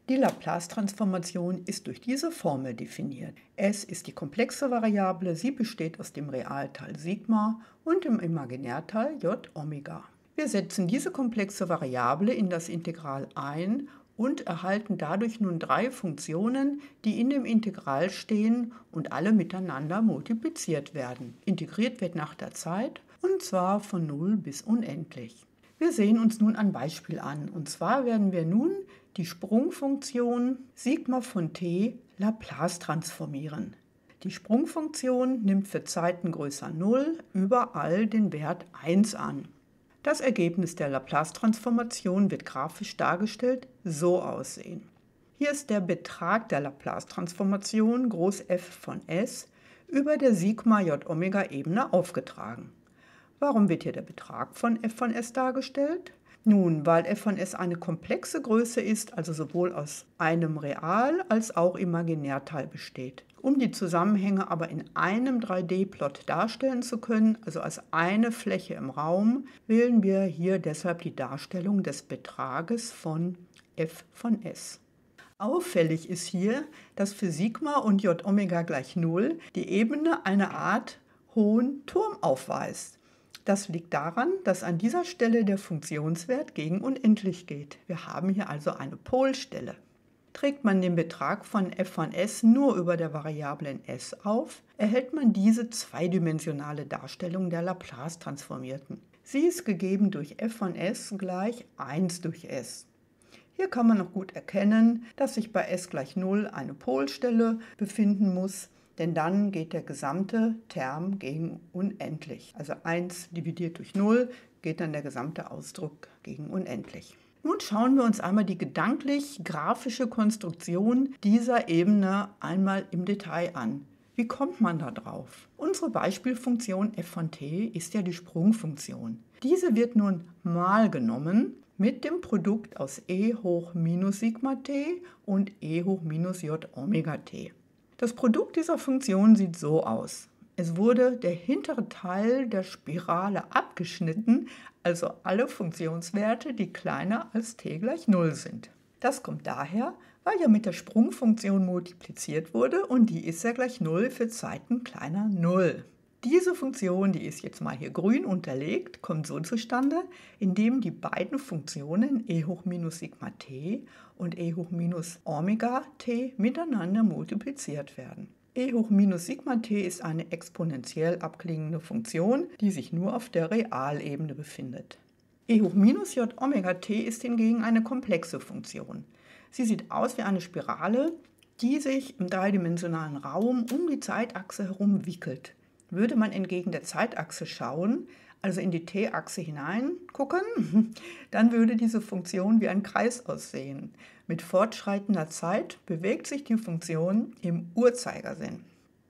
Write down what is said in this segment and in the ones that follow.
Die Laplace-Transformation ist durch diese Formel definiert. S ist die komplexe Variable, sie besteht aus dem Realteil Sigma und dem Imaginärteil J Omega. Wir setzen diese komplexe Variable in das Integral ein und erhalten dadurch nun drei Funktionen, die in dem Integral stehen und alle miteinander multipliziert werden. Integriert wird nach der Zeit und zwar von 0 bis unendlich. Wir sehen uns nun ein Beispiel an und zwar werden wir nun die Sprungfunktion Sigma von t Laplace transformieren. Die Sprungfunktion nimmt für Zeiten größer 0 überall den Wert 1 an. Das Ergebnis der Laplace-Transformation wird grafisch dargestellt so aussehen. Hier ist der Betrag der Laplace-Transformation groß f von s über der Sigma-J-Omega-Ebene aufgetragen. Warum wird hier der Betrag von f von s dargestellt? Nun, weil f von s eine komplexe Größe ist, also sowohl aus einem Real- als auch Imaginärteil besteht. Um die Zusammenhänge aber in einem 3D-Plot darstellen zu können, also als eine Fläche im Raum, wählen wir hier deshalb die Darstellung des Betrages von f von s. Auffällig ist hier, dass für Sigma und J Omega gleich 0 die Ebene eine Art hohen Turm aufweist. Das liegt daran, dass an dieser Stelle der Funktionswert gegen unendlich geht. Wir haben hier also eine Polstelle. Trägt man den Betrag von f von s nur über der Variablen s auf, erhält man diese zweidimensionale Darstellung der Laplace-Transformierten. Sie ist gegeben durch f von s gleich 1 durch s. Hier kann man noch gut erkennen, dass sich bei s gleich 0 eine Polstelle befinden muss, denn dann geht der gesamte Term gegen unendlich. Also 1 dividiert durch 0 geht dann der gesamte Ausdruck gegen unendlich. Nun schauen wir uns einmal die gedanklich-grafische Konstruktion dieser Ebene einmal im Detail an. Wie kommt man da drauf? Unsere Beispielfunktion f von t ist ja die Sprungfunktion. Diese wird nun mal genommen mit dem Produkt aus e hoch minus Sigma t und e hoch minus j Omega t. Das Produkt dieser Funktion sieht so aus. Es wurde der hintere Teil der Spirale abgeschnitten, also alle Funktionswerte, die kleiner als t gleich 0 sind. Das kommt daher, weil ja mit der Sprungfunktion multipliziert wurde und die ist ja gleich 0 für Zeiten kleiner 0. Diese Funktion, die ist jetzt mal hier grün unterlegt, kommt so zustande, indem die beiden Funktionen e hoch minus Sigma t und e hoch minus Omega t miteinander multipliziert werden. E hoch minus Sigma t ist eine exponentiell abklingende Funktion, die sich nur auf der Realebene befindet. E hoch minus j Omega t ist hingegen eine komplexe Funktion. Sie sieht aus wie eine Spirale, die sich im dreidimensionalen Raum um die Zeitachse herum wickelt. Würde man entgegen der Zeitachse schauen, also in die t-Achse hineingucken, dann würde diese Funktion wie ein Kreis aussehen. Mit fortschreitender Zeit bewegt sich die Funktion im Uhrzeigersinn.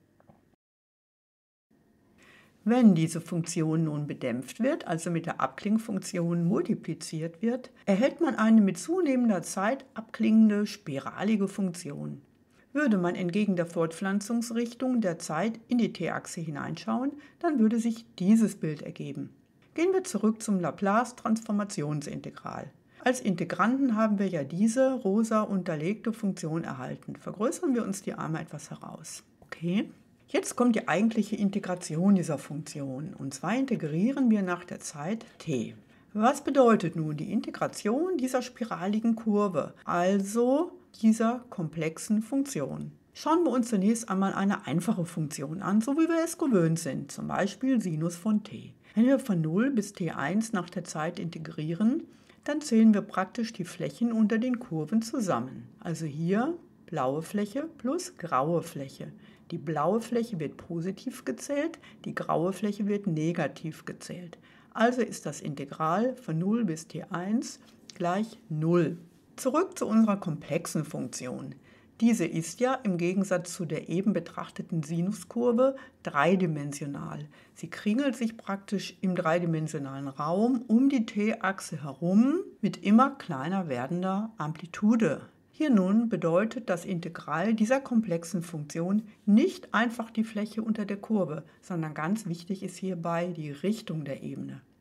Wenn diese Funktion nun bedämpft wird, also mit der Abklingfunktion multipliziert wird, erhält man eine mit zunehmender Zeit abklingende spiralige Funktion. Würde man entgegen der Fortpflanzungsrichtung der Zeit in die t-Achse hineinschauen, dann würde sich dieses Bild ergeben. Gehen wir zurück zum Laplace-Transformationsintegral. Als Integranten haben wir ja diese rosa unterlegte Funktion erhalten. Vergrößern wir uns die einmal etwas heraus. Okay. Jetzt kommt die eigentliche Integration dieser Funktion. Und zwar integrieren wir nach der Zeit t. Was bedeutet nun die Integration dieser spiraligen Kurve, also dieser komplexen Funktion? Schauen wir uns zunächst einmal eine einfache Funktion an, so wie wir es gewöhnt sind, zum Beispiel Sinus von t. Wenn wir von 0 bis t1 nach der Zeit integrieren, dann zählen wir praktisch die Flächen unter den Kurven zusammen. Also hier blaue Fläche plus graue Fläche. Die blaue Fläche wird positiv gezählt, die graue Fläche wird negativ gezählt. Also ist das Integral von 0 bis t1 gleich 0. Zurück zu unserer komplexen Funktion. Diese ist ja im Gegensatz zu der eben betrachteten Sinuskurve dreidimensional. Sie kringelt sich praktisch im dreidimensionalen Raum um die t-Achse herum mit immer kleiner werdender Amplitude. Hier nun bedeutet das Integral dieser komplexen Funktion nicht einfach die Fläche unter der Kurve, sondern ganz wichtig ist hierbei die Richtung der Ebene.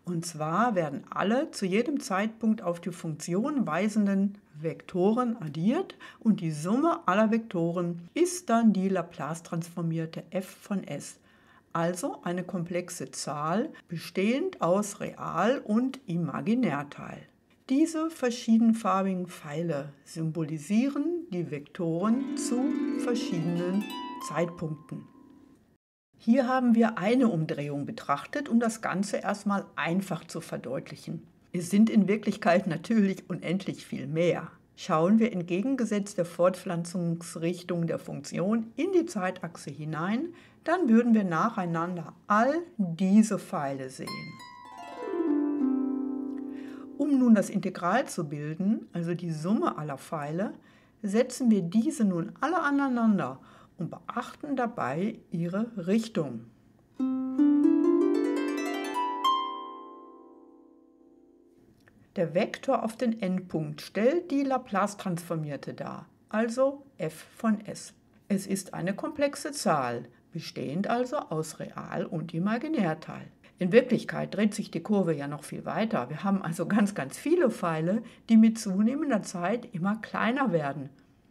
Und zwar werden alle zu jedem Zeitpunkt auf die Funktion weisenden Vektoren addiert und die Summe aller Vektoren ist dann die Laplace-transformierte f von s, also eine komplexe Zahl bestehend aus Real- und Imaginärteil. Diese verschiedenfarbigen Pfeile symbolisieren die Vektoren zu verschiedenen Zeitpunkten. Hier haben wir eine Umdrehung betrachtet, um das Ganze erstmal einfach zu verdeutlichen. Es sind in Wirklichkeit natürlich unendlich viel mehr. Schauen wir entgegengesetzt der Fortpflanzungsrichtung der Funktion in die Zeitachse hinein, dann würden wir nacheinander all diese Pfeile sehen. Um nun das Integral zu bilden, also die Summe aller Pfeile, setzen wir diese nun alle aneinander und beachten dabei ihre Richtung. Der Vektor auf den Endpunkt stellt die Laplace-Transformierte dar, also f von s. Es ist eine komplexe Zahl, bestehend also aus Real- und Imaginärteil. In Wirklichkeit dreht sich die Kurve ja noch viel weiter. Wir haben also ganz viele Pfeile, die mit zunehmender Zeit immer kleiner werden.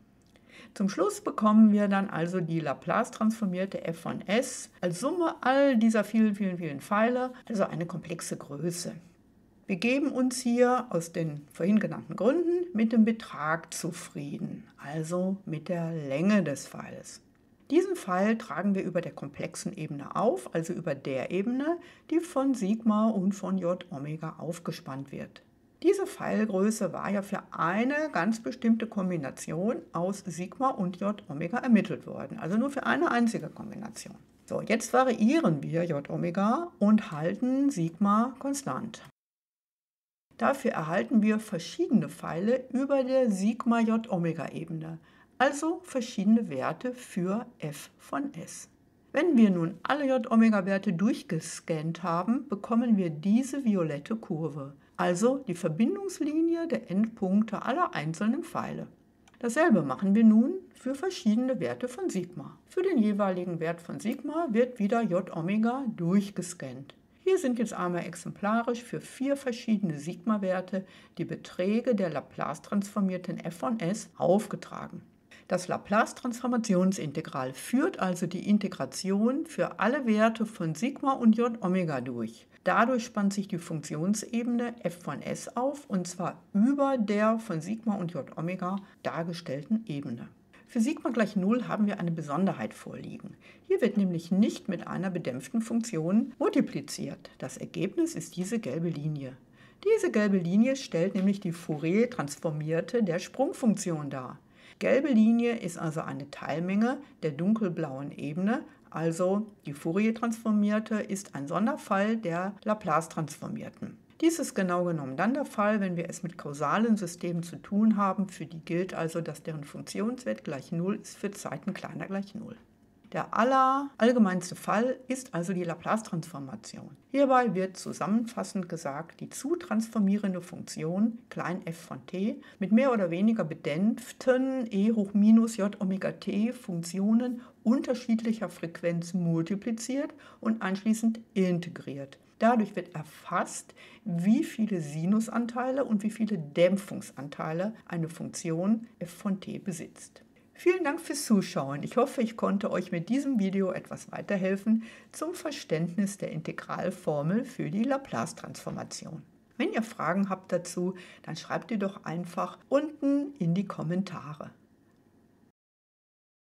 Zum Schluss bekommen wir dann also die Laplace-transformierte f von s als Summe all dieser vielen Pfeile, also eine komplexe Größe. Wir geben uns hier aus den vorhin genannten Gründen mit dem Betrag zufrieden, also mit der Länge des Pfeiles. Diesen Pfeil tragen wir über der komplexen Ebene auf, also über der Ebene, die von Sigma und von J Omega aufgespannt wird. Diese Pfeilgröße war ja für eine ganz bestimmte Kombination aus Sigma und J Omega ermittelt worden, also nur für eine einzige Kombination. So, jetzt variieren wir J Omega und halten Sigma konstant. Dafür erhalten wir verschiedene Pfeile über der Sigma-J-Omega-Ebene, also verschiedene Werte für f von s. Wenn wir nun alle J-Omega-Werte durchgescannt haben, bekommen wir diese violette Kurve, also die Verbindungslinie der Endpunkte aller einzelnen Pfeile. Dasselbe machen wir nun für verschiedene Werte von Sigma. Für den jeweiligen Wert von Sigma wird wieder J-Omega durchgescannt. Hier sind jetzt einmal exemplarisch für 4 verschiedene Sigma-Werte die Beträge der Laplace-transformierten f von s aufgetragen. Das Laplace-Transformationsintegral führt also die Integration für alle Werte von Sigma und J Omega durch. Dadurch spannt sich die Funktionsebene f von s auf, und zwar über der von Sigma und J Omega dargestellten Ebene. Für Sigma gleich 0 haben wir eine Besonderheit vorliegen. Hier wird nämlich nicht mit einer bedämpften Funktion multipliziert. Das Ergebnis ist diese gelbe Linie. Diese gelbe Linie stellt nämlich die Fourier-Transformierte der Sprungfunktion dar. Gelbe Linie ist also eine Teilmenge der dunkelblauen Ebene, also die Fourier-Transformierte ist ein Sonderfall der Laplace-Transformierten. Dies ist genau genommen dann der Fall, wenn wir es mit kausalen Systemen zu tun haben. Für die gilt also, dass deren Funktionswert gleich 0 ist für Zeiten kleiner gleich 0. Der allgemeinste Fall ist also die Laplace-Transformation. Hierbei wird zusammenfassend gesagt, die zu transformierende Funktion klein f von t mit mehr oder weniger bedämpften e hoch minus j Omega t Funktionen unterschiedlicher Frequenz multipliziert und anschließend integriert. Dadurch wird erfasst, wie viele Sinusanteile und wie viele Dämpfungsanteile eine Funktion f von t besitzt. Vielen Dank fürs Zuschauen. Ich hoffe, ich konnte euch mit diesem Video etwas weiterhelfen zum Verständnis der Integralformel für die Laplace-Transformation. Wenn ihr Fragen habt dazu, dann schreibt die doch einfach unten in die Kommentare.